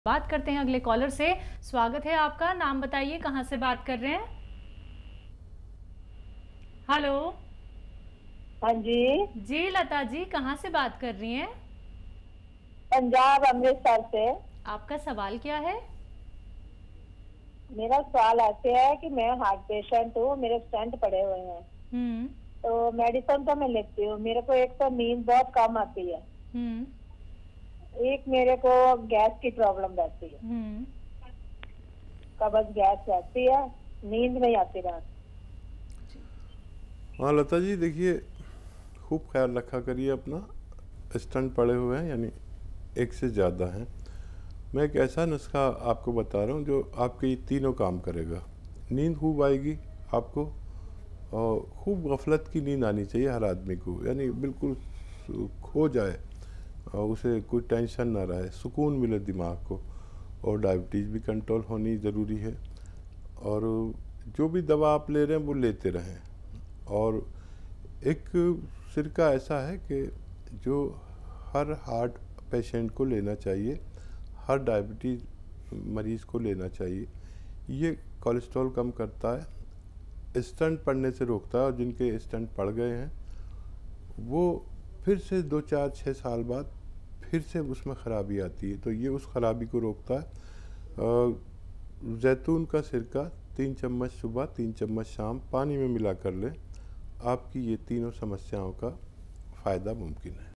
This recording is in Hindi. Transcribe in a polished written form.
बात करते हैं अगले कॉलर से। स्वागत है आपका। नाम बताइए, कहां से बात कर रहे हैं? हेलो। हाँ जी। जी लता जी, कहां से बात कर रही हैं? पंजाब अमृतसर से। आपका सवाल क्या है? मेरा सवाल ऐसे है कि मैं हार्ट पेशेंट हूँ, मेरे स्टेंट पड़े हुए हैं। हम्म। तो मेडिसिन तो मैं लेती हूँ, मेरे को एक तो नींद बहुत कम आती है, हम्म। एक मेरे को गैस की प्रॉब्लम रहती है, हम्म। कब्ज गैस रहती है, नींद नहीं आती रात। हाँ लता जी, देखिए खूब ख्याल रखा करिए अपना। स्टंट पड़े हुए हैं यानी एक से ज़्यादा हैं। मैं एक ऐसा नुस्खा आपको बता रहा हूँ जो आपके ये तीनों काम करेगा। नींद खूब आएगी आपको, और खूब गफलत की नींद आनी चाहिए हर आदमी को, यानी बिल्कुल खो जाए और उसे कोई टेंशन ना रहे, सुकून मिले दिमाग को। और डायबिटीज़ भी कंट्रोल होनी ज़रूरी है। और जो भी दवा आप ले रहे हैं वो लेते रहें। और एक सिरका ऐसा है कि जो हर हार्ट पेशेंट को लेना चाहिए, हर डायबिटीज़ मरीज़ को लेना चाहिए। ये कोलेस्ट्रॉल कम करता है, स्टंट पड़ने से रोकता है, और जिनके स्टंट पड़ गए हैं वो फिर से 2 4 6 साल बाद फिर से उसमें ख़राबी आती है, तो ये उस ख़राबी को रोकता है। जैतून का सिरका 3 चम्मच सुबह 3 चम्मच शाम पानी में मिला कर लें, आपकी ये तीनों समस्याओं का फ़ायदा मुमकिन है।